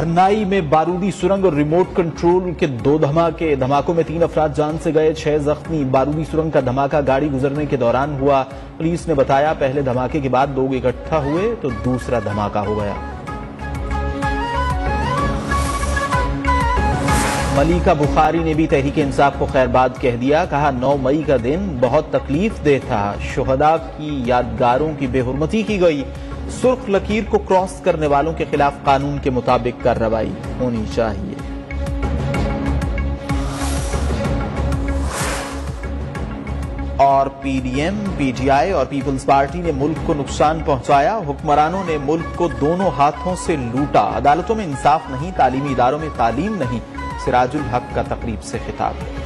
हरनाई में बारूदी सुरंग और रिमोट कंट्रोल के 2 धमाकों में 3 अफराद जान से गए, 6 जख्मी। बारूदी सुरंग का धमाका गाड़ी गुजरने के दौरान हुआ। पुलिस ने बताया पहले धमाके के बाद लोग इकट्ठा हुए तो दूसरा धमाका हो गया। मलिका बुखारी ने भी तहरीक इंसाफ को खैरबाद कह दिया। कहा 9 मई का दिन बहुत तकलीफ दे था, शुहदा की यादगारों की बेहुरमती की गई। सुर्ख लकीर को क्रॉस करने वालों के खिलाफ कानून के मुताबिक कार्रवाई होनी चाहिए। और पीडीएम, पीटीआई और पीपल्स पार्टी ने मुल्क को नुकसान पहुंचाया। हुक्मरानों ने मुल्क को दोनों हाथों से लूटा। अदालतों में इंसाफ नहीं, तालीमी इदारों में तालीम नहीं। सिराजुल हक का तकरीब से खिताब।